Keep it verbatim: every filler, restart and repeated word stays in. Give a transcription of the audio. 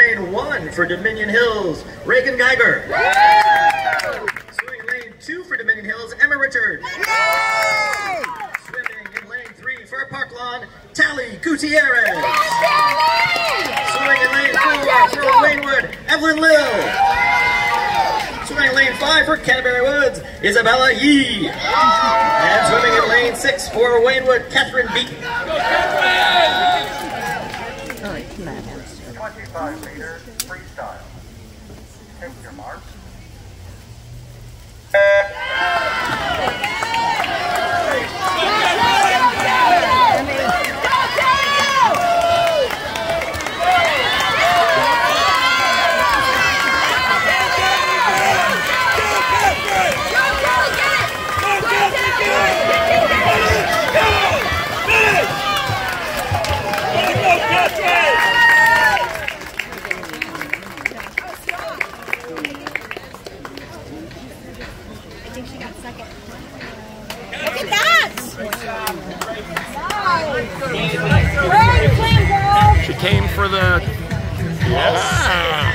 lane one for Dominion Hills, Reagan Geiger. Swimming in lane two for Dominion Hills, Emma Richards. Swimming in lane three for Park Lawn, Tally Gutierrez. Swimming in lane four for Waynewood, Evelyn Lill. Swimming in lane five for Canterbury Woods, Isabella Yee. And swimming in lane six for Waynewood, Catherine Beaton. twenty-five meter freestyle. Take your mark. She came for the... Yeah.